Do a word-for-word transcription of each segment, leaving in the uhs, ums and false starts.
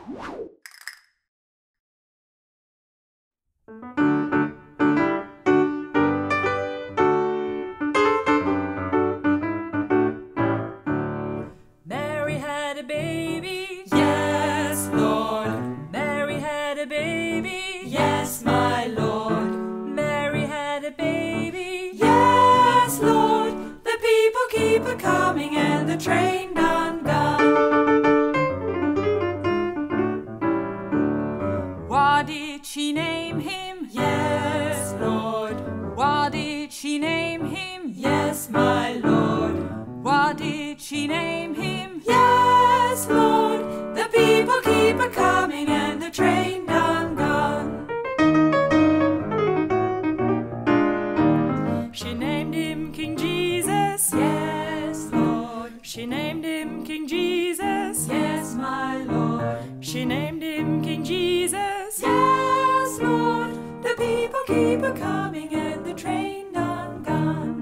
Mary had a baby, yes, Lord. Mary had a baby, yes, my Lord. Mary had a baby, yes, Lord. The people keep a-coming and the train done gone. What did she name him? Yes, Lord. What did she name him? Yes, my Lord. What did she name him? Yes, Lord. The people keep a-coming and the train done gone. She named him King Jesus, yes, Lord. She named him King Jesus, yes, my Lord. She named him King Jesus, yes, Lord. The people keep a-coming and the train done gone.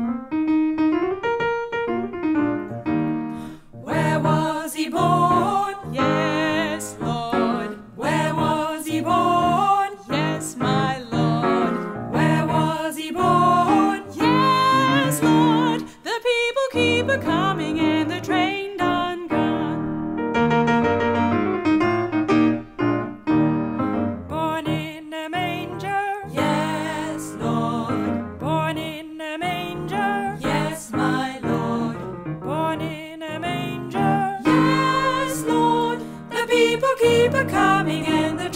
Where was he born? Yes, Lord. Where was he born? Yes, my Lord. Where was he born? Yes, Lord. The people keep a-coming and the train done gone. Born in a manger, yes, Lord. Born in a manger, yes, my Lord. Born in a manger, yes, Lord. The people keep a-coming and the